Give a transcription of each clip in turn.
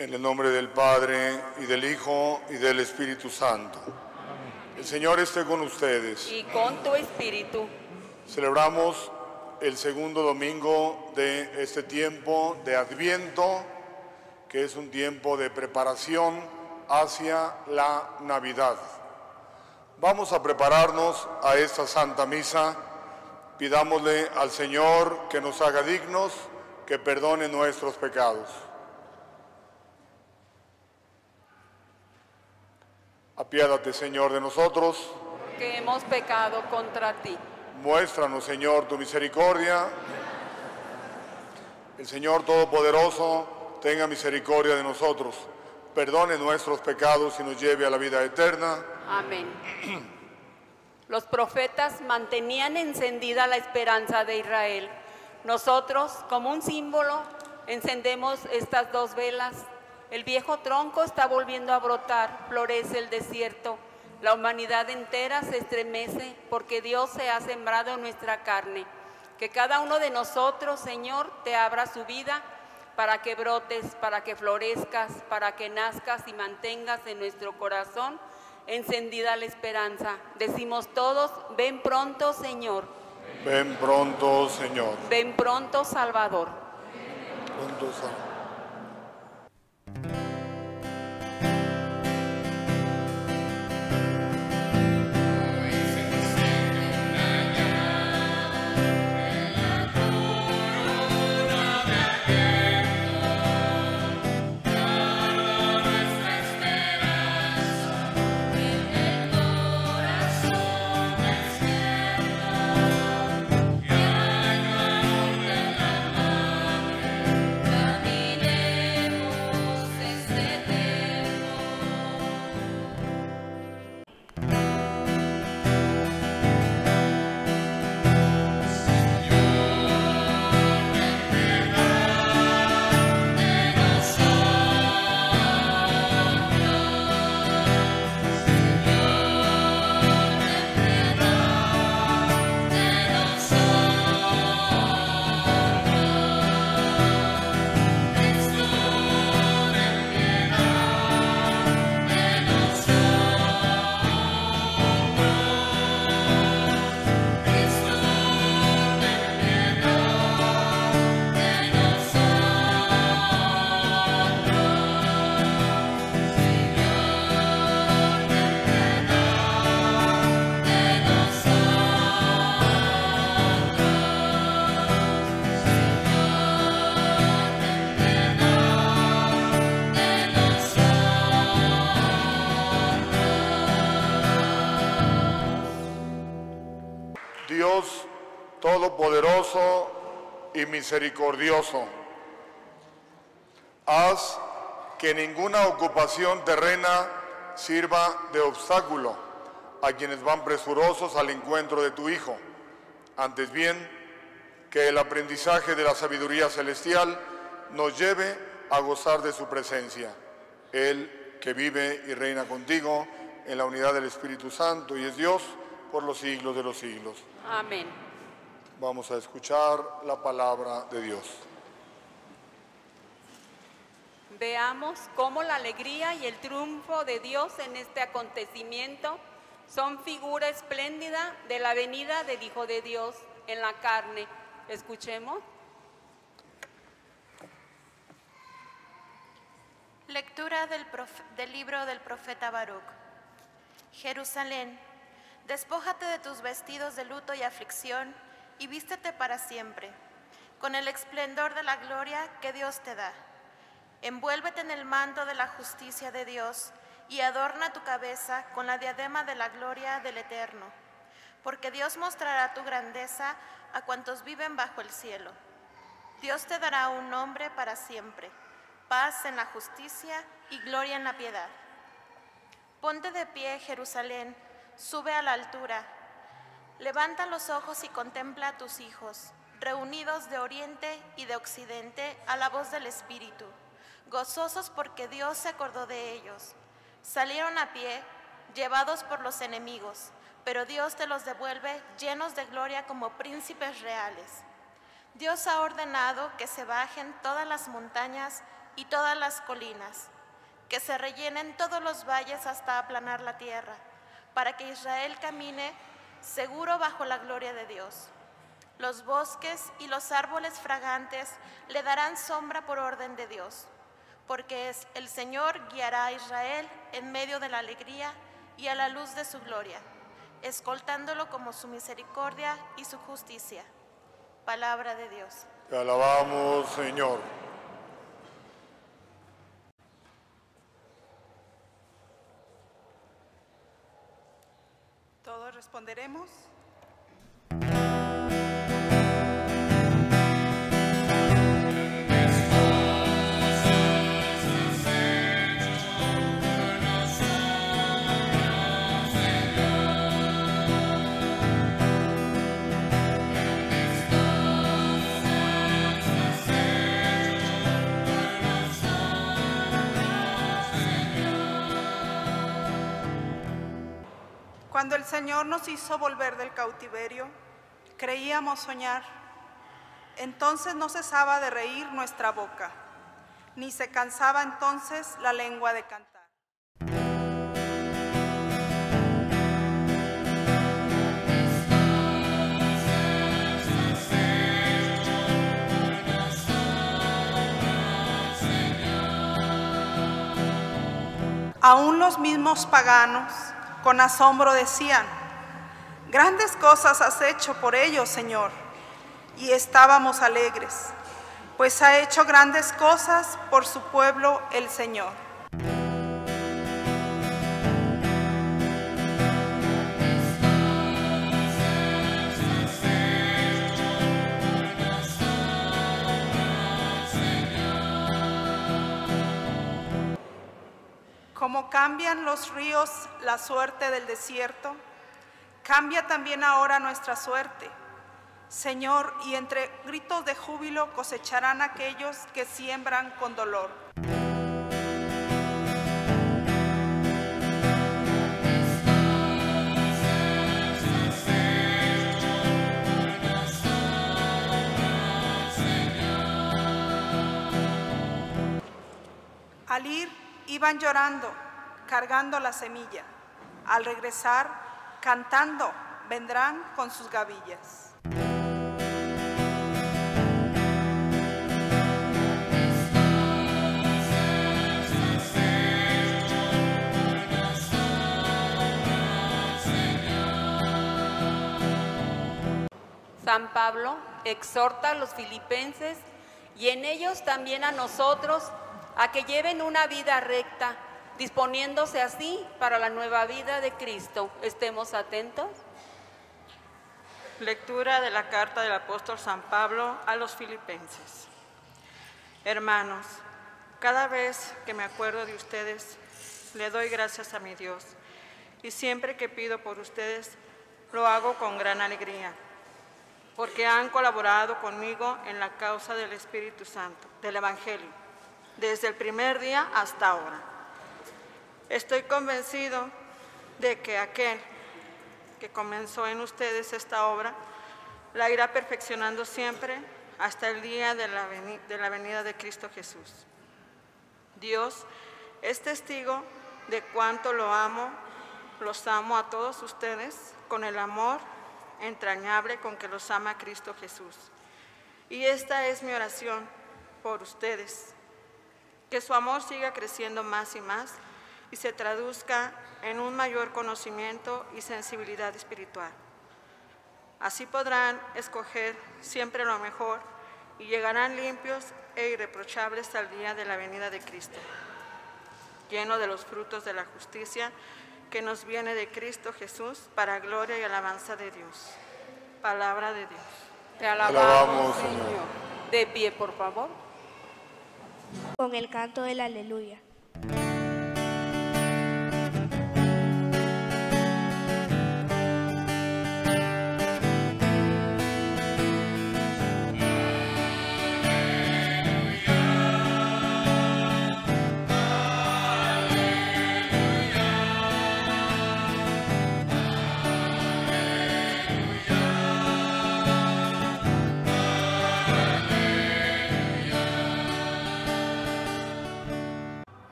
En el nombre del Padre, y del Hijo, y del Espíritu Santo. El Señor esté con ustedes. Y con tu espíritu. Celebramos el segundo domingo de este tiempo de Adviento, que es un tiempo de preparación hacia la Navidad. Vamos a prepararnos a esta Santa Misa. Pidámosle al Señor que nos haga dignos, que perdone nuestros pecados. Apiádate, Señor, de nosotros. Que hemos pecado contra ti. Muéstranos, Señor, tu misericordia. El Señor Todopoderoso tenga misericordia de nosotros, perdone nuestros pecados y nos lleve a la vida eterna. Amén. Los profetas mantenían encendida la esperanza de Israel. Nosotros, como un símbolo, encendemos estas dos velas. El viejo tronco está volviendo a brotar, florece el desierto. La humanidad entera se estremece porque Dios se ha sembrado en nuestra carne. Que cada uno de nosotros, Señor, te abra su vida para que brotes, para que florezcas, para que nazcas y mantengas en nuestro corazón encendida la esperanza. Decimos todos, ven pronto, Señor. Ven pronto, Señor. Ven pronto, Salvador. Pronto, Salvador. Dios Todopoderoso y misericordioso, haz que ninguna ocupación terrena sirva de obstáculo a quienes van presurosos al encuentro de tu Hijo. Antes bien, que el aprendizaje de la sabiduría celestial nos lleve a gozar de su presencia. Él que vive y reina contigo en la unidad del Espíritu Santo y es Dios por los siglos de los siglos. Amén. Vamos a escuchar la palabra de Dios. Veamos cómo la alegría y el triunfo de Dios en este acontecimiento son figura espléndida de la venida del Hijo de Dios en la carne. Escuchemos. Lectura del libro del profeta Baruc. Jerusalén, despójate de tus vestidos de luto y aflicción y vístete para siempre, con el esplendor de la gloria que Dios te da. Envuélvete en el manto de la justicia de Dios y adorna tu cabeza con la diadema de la gloria del Eterno, porque Dios mostrará tu grandeza a cuantos viven bajo el cielo. Dios te dará un nombre para siempre, paz en la justicia y gloria en la piedad. Ponte de pie, Jerusalén, sube a la altura. Levanta los ojos y contempla a tus hijos, reunidos de oriente y de occidente a la voz del Espíritu, gozosos porque Dios se acordó de ellos. Salieron a pie, llevados por los enemigos, pero Dios te los devuelve llenos de gloria como príncipes reales. Dios ha ordenado que se bajen todas las montañas y todas las colinas, que se rellenen todos los valles hasta aplanar la tierra, para que Israel camine seguro bajo la gloria de Dios. Los bosques y los árboles fragantes le darán sombra por orden de Dios, porque el Señor guiará a Israel en medio de la alegría y a la luz de su gloria, escoltándolo como su misericordia y su justicia. Palabra de Dios. Te alabamos, Señor. Todos responderemos. Cuando el Señor nos hizo volver del cautiverio, creíamos soñar. Entonces no cesaba de reír nuestra boca, ni se cansaba entonces la lengua de cantar. Aún los mismos paganos con asombro decían: grandes cosas has hecho por ellos, Señor. Y estábamos alegres, pues ha hecho grandes cosas por su pueblo el Señor. Como cambian los ríos la suerte del desierto, cambia también ahora nuestra suerte, Señor, y entre gritos de júbilo cosecharán aquellos que siembran con dolor. Al ir, iban llorando, cargando la semilla. Al regresar, cantando, vendrán con sus gavillas. San Pablo exhorta a los filipenses y en ellos también a nosotros a que lleven una vida recta, disponiéndose así para la nueva vida de Cristo. Estemos atentos. Lectura de la carta del apóstol San Pablo a los filipenses. Hermanos, cada vez que me acuerdo de ustedes, le doy gracias a mi Dios, y siempre que pido por ustedes, lo hago con gran alegría, porque han colaborado conmigo en la causa del Espíritu Santo, del Evangelio, desde el primer día hasta ahora. Estoy convencido de que aquel que comenzó en ustedes esta obra la irá perfeccionando siempre hasta el día de la venida de Cristo Jesús. Dios es testigo de cuánto los amo a todos ustedes con el amor entrañable con que los ama Cristo Jesús. Y esta es mi oración por ustedes, que su amor siga creciendo más y más y se traduzca en un mayor conocimiento y sensibilidad espiritual. Así podrán escoger siempre lo mejor y llegarán limpios e irreprochables al día de la venida de Cristo, lleno de los frutos de la justicia que nos viene de Cristo Jesús para gloria y alabanza de Dios. Palabra de Dios. Te alabamos, Señor. De pie, por favor. Con el canto del aleluya.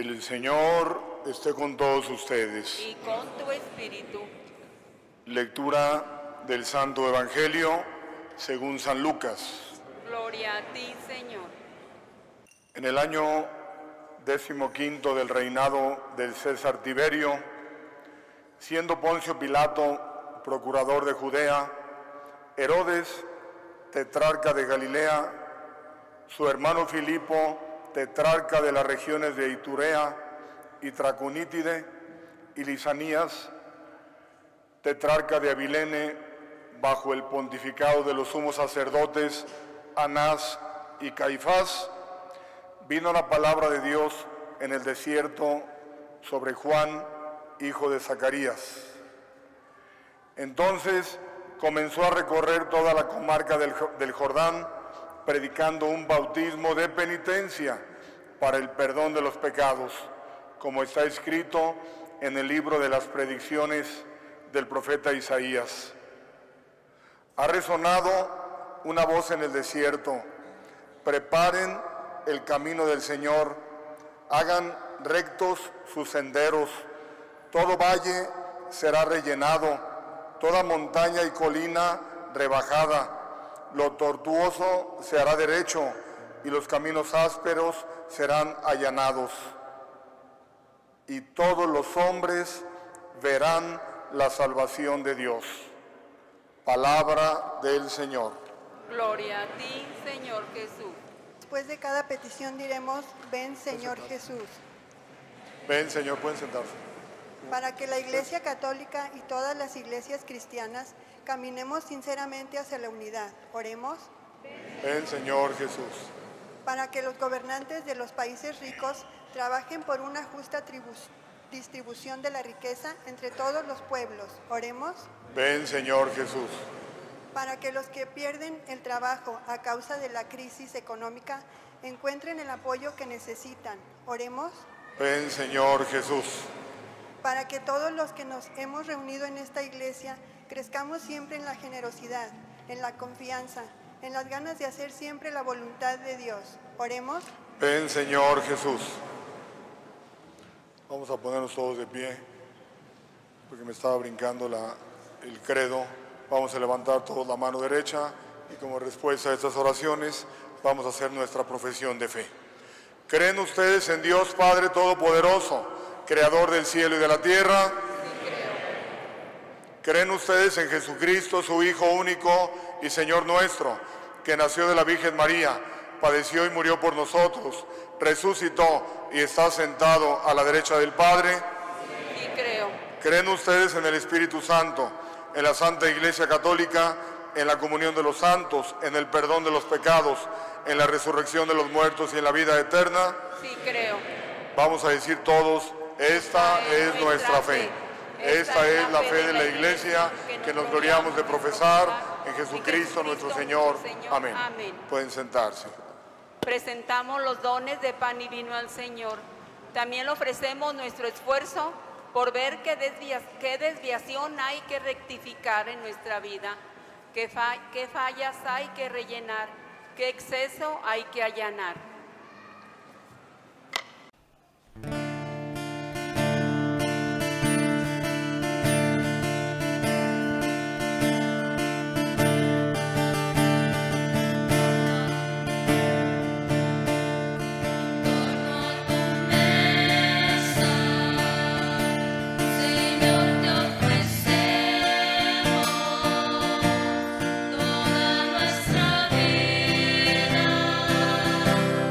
El Señor esté con todos ustedes. Y con tu espíritu. Lectura del Santo Evangelio según San Lucas. Gloria a ti, Señor. En el año 15 del reinado del César Tiberio, siendo Poncio Pilato procurador de Judea, Herodes, tetrarca de Galilea, su hermano Filipo, tetrarca de las regiones de Iturea y Traconítide, y Lisanías, tetrarca de Abilene, bajo el pontificado de los sumos sacerdotes Anás y Caifás, vino la palabra de Dios en el desierto sobre Juan, hijo de Zacarías. Entonces comenzó a recorrer toda la comarca del Jordán, predicando un bautismo de penitencia para el perdón de los pecados, como está escrito en el libro de las predicciones del profeta Isaías. Ha resonado una voz en el desierto: preparen el camino del Señor, hagan rectos sus senderos, todo valle será rellenado, toda montaña y colina rebajada, lo tortuoso se hará derecho y los caminos ásperos serán allanados. Y todos los hombres verán la salvación de Dios. Palabra del Señor. Gloria a ti, Señor Jesús. Después de cada petición diremos: ven, Señor Jesús. Ven, Señor, pueden sentarse. Para que la Iglesia Católica y todas las iglesias cristianas caminemos sinceramente hacia la unidad. Oremos. Ven, Señor Jesús. Para que los gobernantes de los países ricos trabajen por una justa distribución de la riqueza entre todos los pueblos. Oremos. Ven, Señor Jesús. Para que los que pierden el trabajo a causa de la crisis económica encuentren el apoyo que necesitan. Oremos. Ven, Señor Jesús. Para que todos los que nos hemos reunido en esta iglesia crezcamos siempre en la generosidad, en la confianza, en las ganas de hacer siempre la voluntad de Dios. Oremos. Ven, Señor Jesús. Vamos a ponernos todos de pie, porque me estaba brincando el credo. Vamos a levantar todos la mano derecha y como respuesta a estas oraciones vamos a hacer nuestra profesión de fe. ¿Creen ustedes en Dios Padre Todopoderoso, Creador del cielo y de la tierra? Sí, creo. ¿Creen ustedes en Jesucristo, su Hijo único y Señor nuestro, que nació de la Virgen María, padeció y murió por nosotros, resucitó y está sentado a la derecha del Padre? Sí, creo. ¿Creen ustedes en el Espíritu Santo, en la Santa Iglesia Católica, en la comunión de los santos, en el perdón de los pecados, en la resurrección de los muertos y en la vida eterna? Sí, creo. Vamos a decir todos: esta es nuestra fe. Esta es la fe de la Iglesia que nos gloriamos de profesar en Jesucristo nuestro Señor. Amén. Pueden sentarse. Presentamos los dones de pan y vino al Señor. También le ofrecemos nuestro esfuerzo por ver qué desviación hay que rectificar en nuestra vida, qué fallas hay que rellenar, qué exceso hay que allanar. Toda nuestra vida.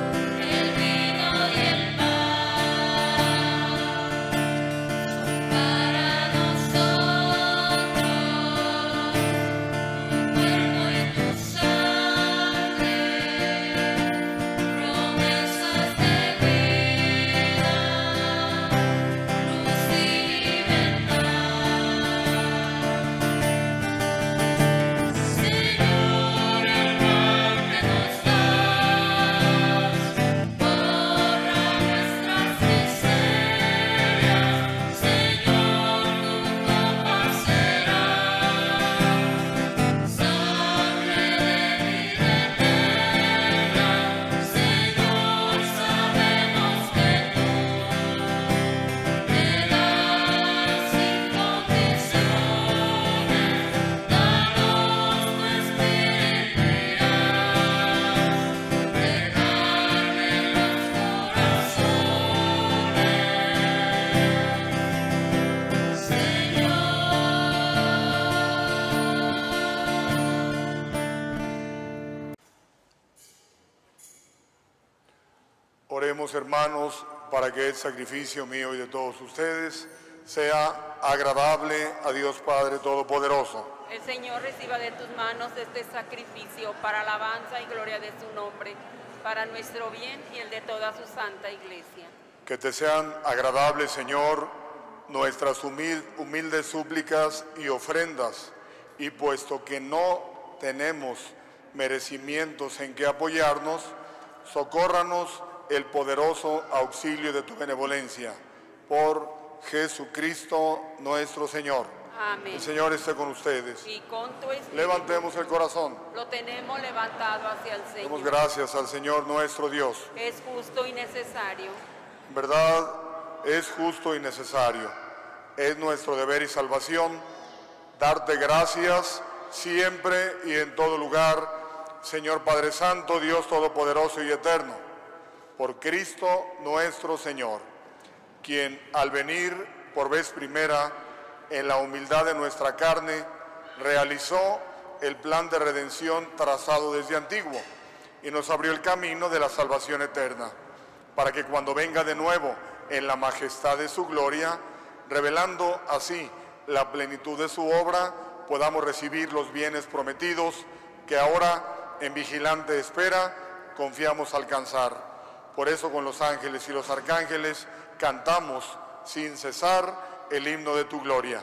Oremos, hermanos, para que el sacrificio mío y de todos ustedes sea agradable a Dios Padre Todopoderoso. El Señor reciba de tus manos este sacrificio para alabanza y gloria de su nombre, para nuestro bien y el de toda su santa iglesia. Que te sean agradables, Señor, nuestras humildes súplicas y ofrendas, y puesto que no tenemos merecimientos en que apoyarnos, socórranos el poderoso auxilio de tu benevolencia. Por Jesucristo nuestro Señor. Amén. El Señor esté con ustedes. Y con tu espíritu. Levantemos el corazón. Lo tenemos levantado hacia el Señor. Demos gracias al Señor nuestro Dios. Es justo y necesario. En verdad, es justo y necesario. Es nuestro deber y salvación darte gracias siempre y en todo lugar, Señor Padre Santo, Dios Todopoderoso y Eterno, por Cristo nuestro Señor, quien al venir por vez primera en la humildad de nuestra carne, realizó el plan de redención trazado desde antiguo y nos abrió el camino de la salvación eterna, para que cuando venga de nuevo en la majestad de su gloria, revelando así la plenitud de su obra, podamos recibir los bienes prometidos que ahora, en vigilante espera, confiamos alcanzar. Por eso, con los ángeles y los arcángeles, cantamos sin cesar el himno de tu gloria.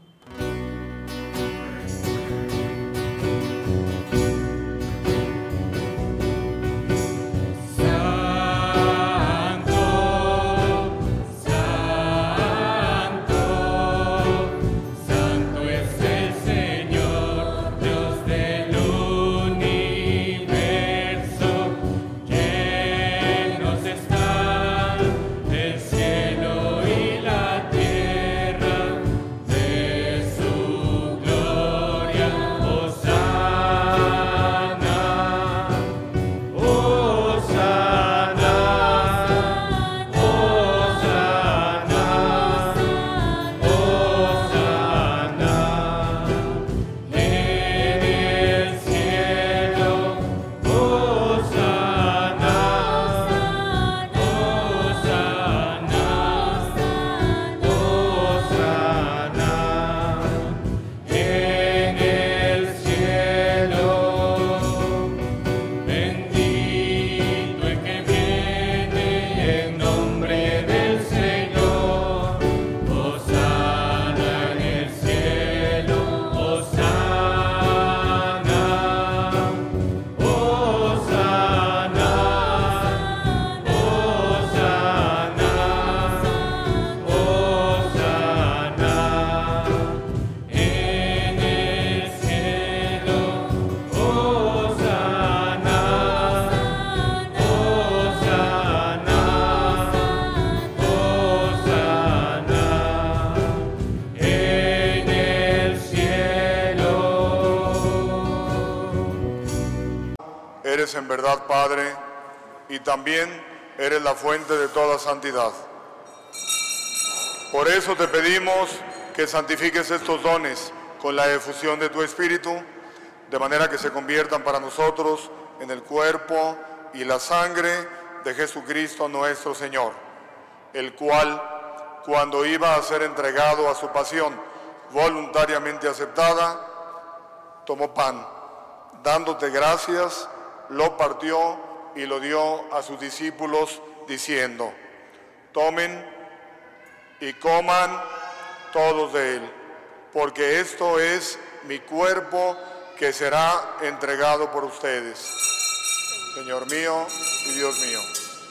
Eres en verdad Padre, y también eres la fuente de toda santidad. Por eso te pedimos que santifiques estos dones con la efusión de tu Espíritu, de manera que se conviertan para nosotros en el cuerpo y la sangre de Jesucristo nuestro Señor, el cual, cuando iba a ser entregado a su pasión voluntariamente aceptada, tomó pan, dándote gracias, lo partió y lo dio a sus discípulos, diciendo: tomen y coman todos de él, porque esto es mi cuerpo que será entregado por ustedes. Señor mío y Dios mío.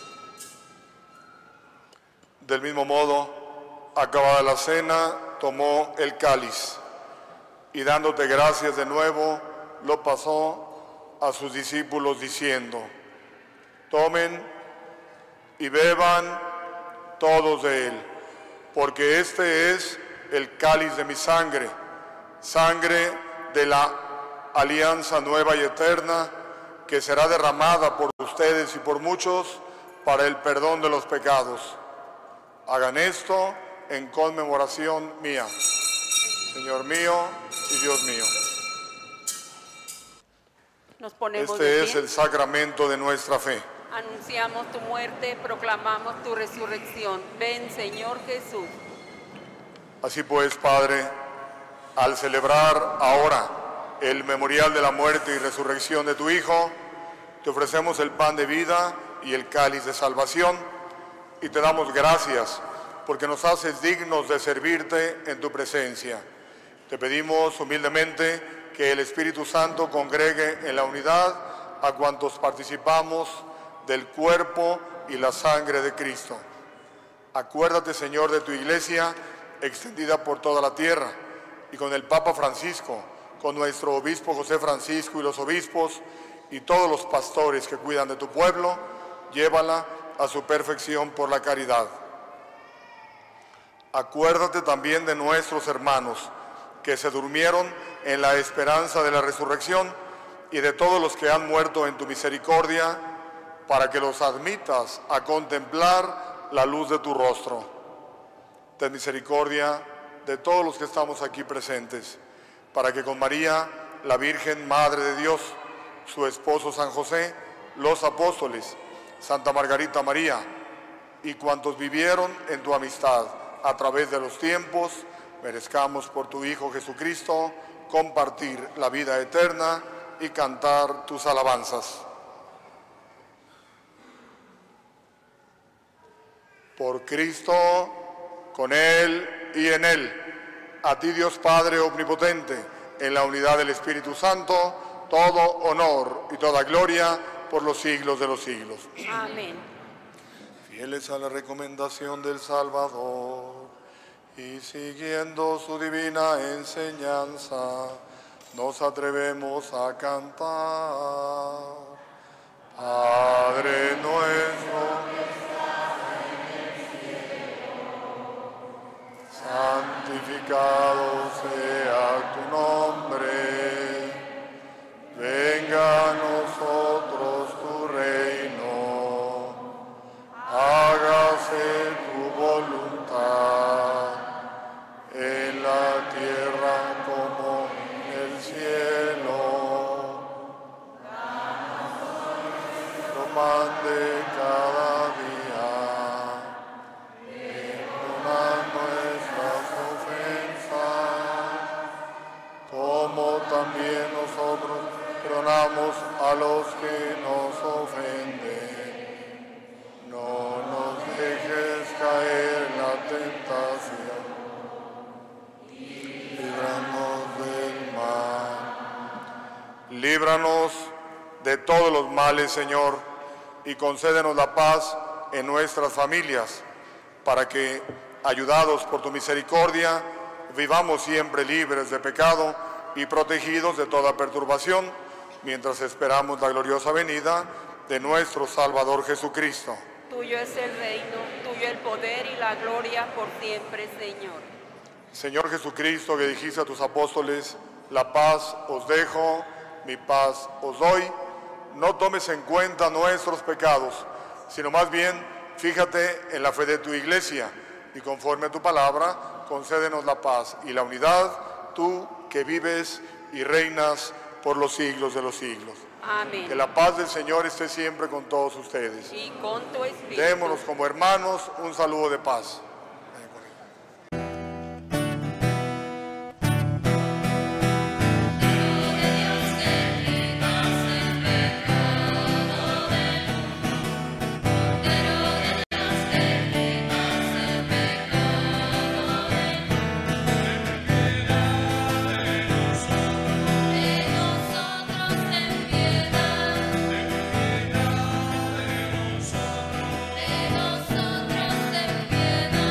Del mismo modo, acabada la cena, tomó el cáliz y dándote gracias de nuevo, lo pasó a sus discípulos diciendo: tomen y beban todos de él, porque este es el cáliz de mi sangre, sangre de la alianza nueva y eterna, que será derramada por ustedes y por muchos para el perdón de los pecados. Hagan esto en conmemoración mía. Señor mío y Dios mío. Nos ponemos Este de es pie. el sacramento de nuestra fe. Anunciamos tu muerte, proclamamos tu resurrección. Ven, Señor Jesús. Así pues, Padre, al celebrar ahora el memorial de la muerte y resurrección de tu Hijo, te ofrecemos el pan de vida y el cáliz de salvación, y te damos gracias porque nos haces dignos de servirte en tu presencia. Te pedimos humildemente que el Espíritu Santo congregue en la unidad a cuantos participamos del cuerpo y la sangre de Cristo. Acuérdate, Señor, de tu iglesia extendida por toda la tierra, y con el Papa Francisco, con nuestro obispo José Francisco y los obispos y todos los pastores que cuidan de tu pueblo, llévala a su perfección por la caridad. Acuérdate también de nuestros hermanos que se durmieron en la esperanza de la resurrección y de todos los que han muerto en tu misericordia, para que los admitas a contemplar la luz de tu rostro. Ten misericordia de todos los que estamos aquí presentes, para que con María, la Virgen Madre de Dios, su esposo San José, los apóstoles, Santa Margarita María y cuantos vivieron en tu amistad a través de los tiempos, merezcamos por tu Hijo Jesucristo compartir la vida eterna y cantar tus alabanzas. Por Cristo, con Él y en Él, a ti Dios Padre Omnipotente, en la unidad del Espíritu Santo, todo honor y toda gloria por los siglos de los siglos. Amén. Fieles a la recomendación del Salvador y siguiendo su divina enseñanza, nos atrevemos a cantar. Padre nuestro, santificado sea tu nombre, venga a nosotros tu reino, hágase tu voluntad, en la tierra como en el cielo. Danos hoy nuestro pan de cada día, como también nosotros perdonamos a los que nos ofenden. No nos dejes caer en la tentación, líbranos del mal. Líbranos de todos los males, Señor, y concédenos la paz en nuestras familias, para que, ayudados por tu misericordia, vivamos siempre libres de pecado y protegidos de toda perturbación, mientras esperamos la gloriosa venida de nuestro Salvador Jesucristo. Tuyo es el reino, tuyo el poder y la gloria por siempre, Señor. Señor Jesucristo, que dijiste a tus apóstoles, la paz os dejo, mi paz os doy, no tomes en cuenta nuestros pecados, sino más bien fíjate en la fe de tu iglesia, y conforme a tu palabra, concédenos la paz y la unidad, tú que vives y reinas por los siglos de los siglos. Amén. Que la paz del Señor esté siempre con todos ustedes. Y con tu espíritu. Démonos como hermanos un saludo de paz. Nosotros ten piedad.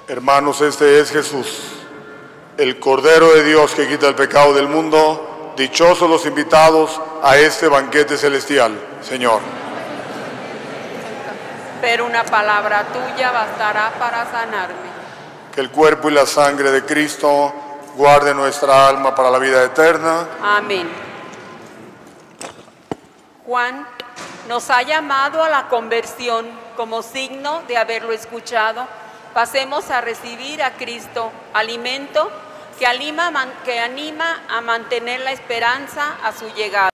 Hermanos, este es Jesús, el Cordero de Dios que quita el pecado del mundo. Dichosos los invitados a este banquete celestial, Señor. Pero una palabra tuya bastará para sanarme. Que el cuerpo y la sangre de Cristo guarde nuestra alma para la vida eterna. Amén. Juan nos ha llamado a la conversión como signo de haberlo escuchado. Pasemos a recibir a Cristo, alimento que anima a mantener la esperanza a su llegada.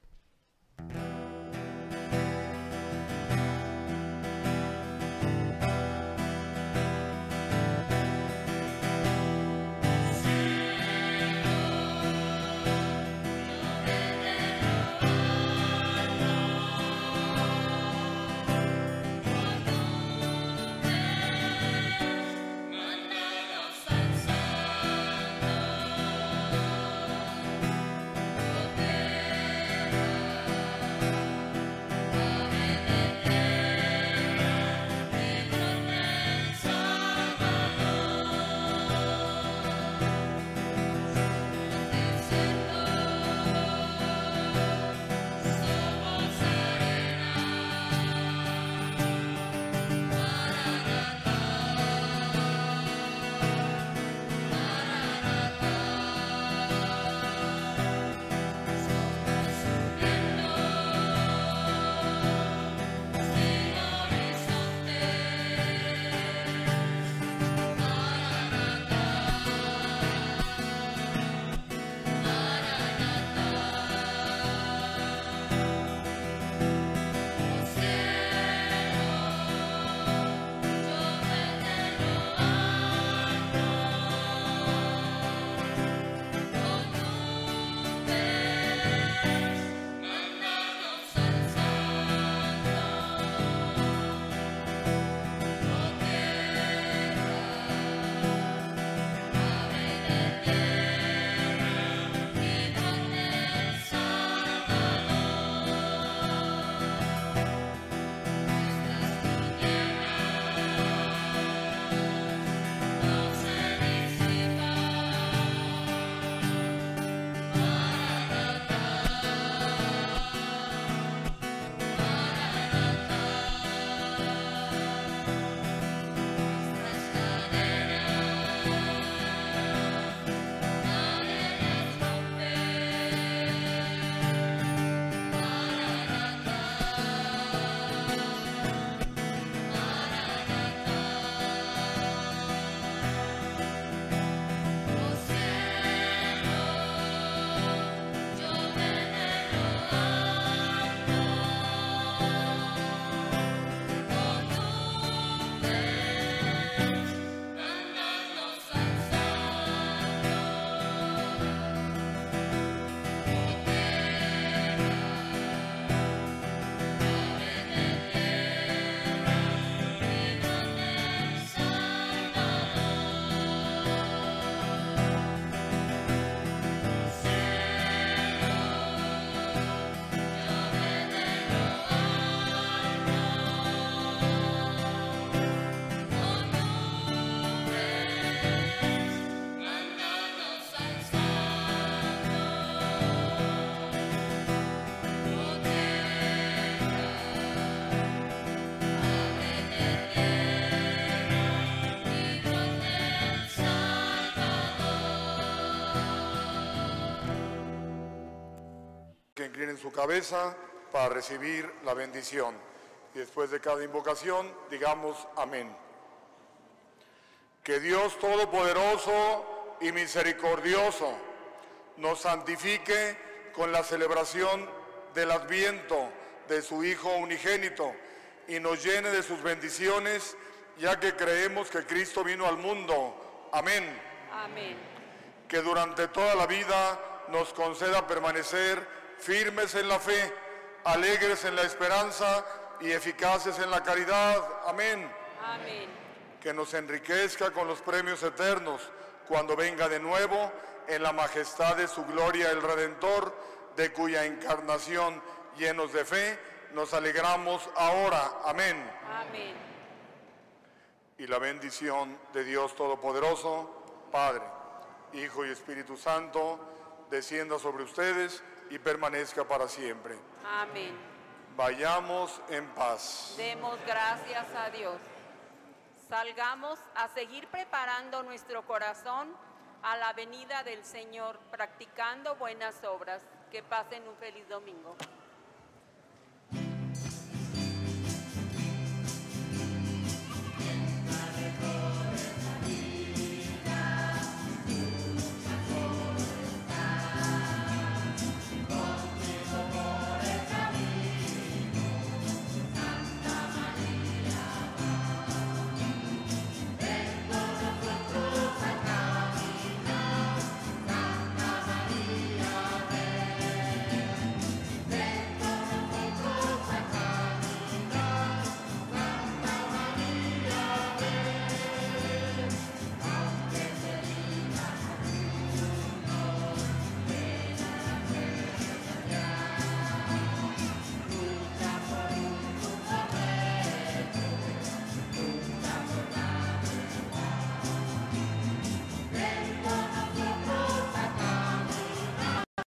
Que inclinen su cabeza para recibir la bendición. Y después de cada invocación, digamos amén. Que Dios Todopoderoso y Misericordioso nos santifique con la celebración del Adviento de su Hijo unigénito y nos llene de sus bendiciones, ya que creemos que Cristo vino al mundo. Amén. Amén. Que durante toda la vida nos conceda permanecer firmes en la fe, alegres en la esperanza y eficaces en la caridad. Amén. Amén. Que nos enriquezca con los premios eternos cuando venga de nuevo en la majestad de su gloria el Redentor, de cuya encarnación, llenos de fe, nos alegramos ahora. Amén. Amén. Y la bendición de Dios Todopoderoso, Padre, Hijo y Espíritu Santo, descienda sobre ustedes y permanezca para siempre. Amén. Vayamos en paz. Demos gracias a Dios. Salgamos a seguir preparando nuestro corazón a la venida del Señor, practicando buenas obras. Que pasen un feliz domingo.